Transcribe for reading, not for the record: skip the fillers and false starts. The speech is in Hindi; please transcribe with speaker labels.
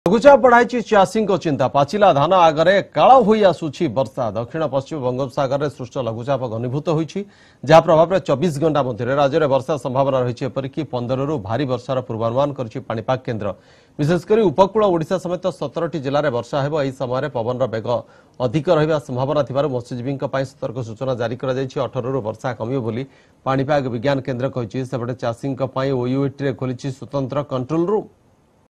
Speaker 1: लघुचाप बढ़ाई चाषी चिंता पाचिला धान आगे काल हो आसुची वर्षा दक्षिण पश्चिम बंगोपसागर में सृष्ट लघुचाप घनीभूत होती जहाँ प्रभाव में 24 घंटा मध्य राज्य में वर्षा संभावना रही एपरिक 15 रु भारी वर्षार पूर्वानुमान कर पाणीपाग केन्द्र विशेषकर उपकूल ओडिशा समेत 17टी जिले में वर्षा हो यह समय समय बेग अधिक रहा संभावना थी मत्स्यजीवी सतर्क सूचना जारी कर 18 रु वर्षा कम पाणीपाग विज्ञान केन्द्र कही सेपटे चाषी ओयूएटी खोली स्वतंत्र कंट्रोल रूम।